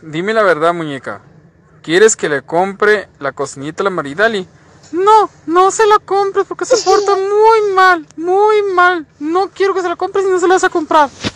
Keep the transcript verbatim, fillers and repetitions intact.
Dime la verdad, muñeca. ¿Quieres que le compre la cocinita a la Maridali? No, no se la compres porque se porta muy mal, muy mal. No quiero que se la compres y no se la vas a comprar.